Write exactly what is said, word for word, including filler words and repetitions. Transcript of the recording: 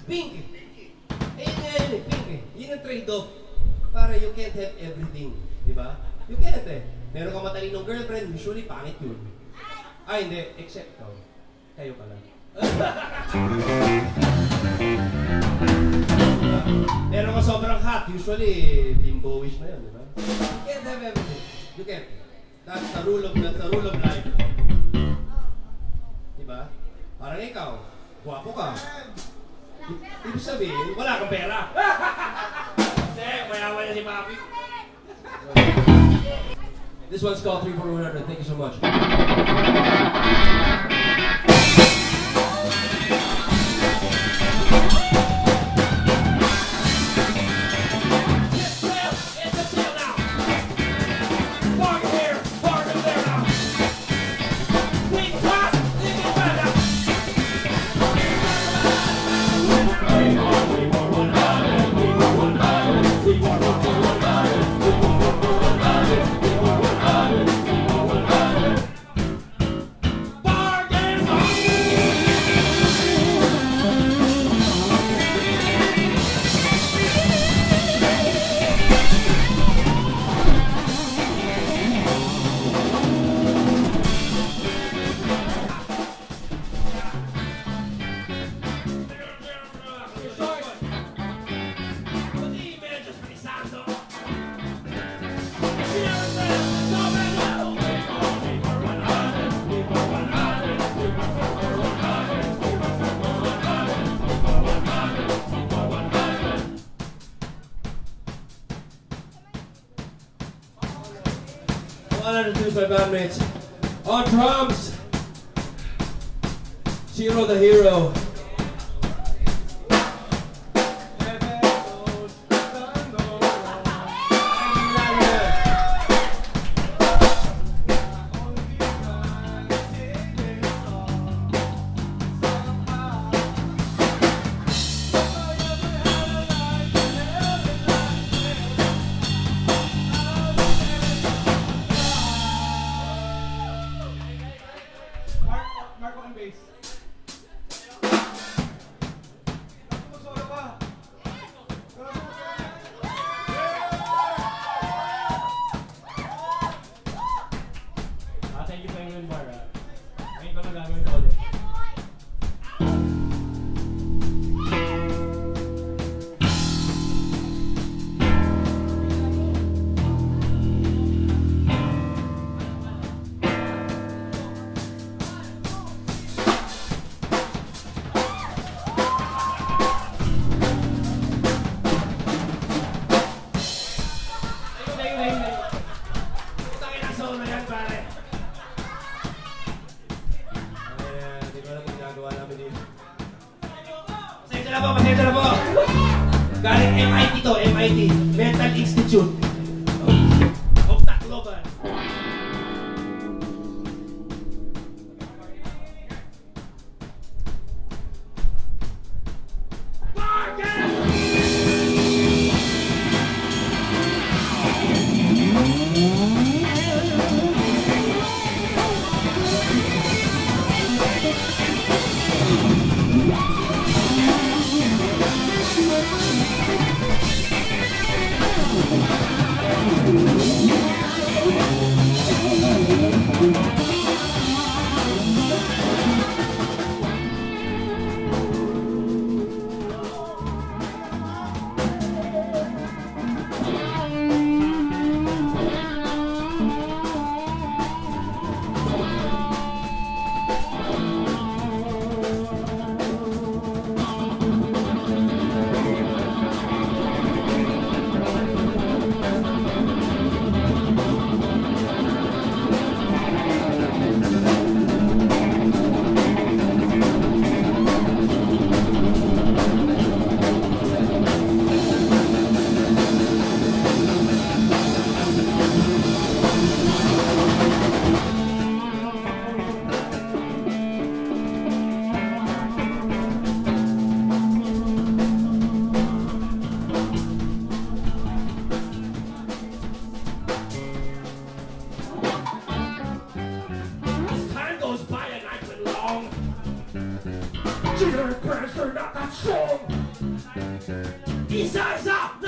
Pink. Eh, yun nga yun eh, pink eh. Yun ang trade-off. Para you can't have everything. Di ba? You can't eh. Meron kang matalinong girlfriend, usually pangit yun. Ay, hindi. Except ikaw. Kayo pala. Meron kang sobrang hot, usually bimbo-wish na yun, di ba? You can't have everything. You can't. That's the rule of, that's the rule of life. Di ba? Parang ikaw, guwapo ka. Ibig sabihin, wala kang pera. Hindi, mayaman na si Papi. This one's called three four one hundred. Thank you so much. I'll introduce my bandmates. On drums, Shiro the Hero. Pasensya na po. Galing M I T to, M I T. Mental Institute. Of Tacloban. Generic brands, they're not that strong. Isa-isa!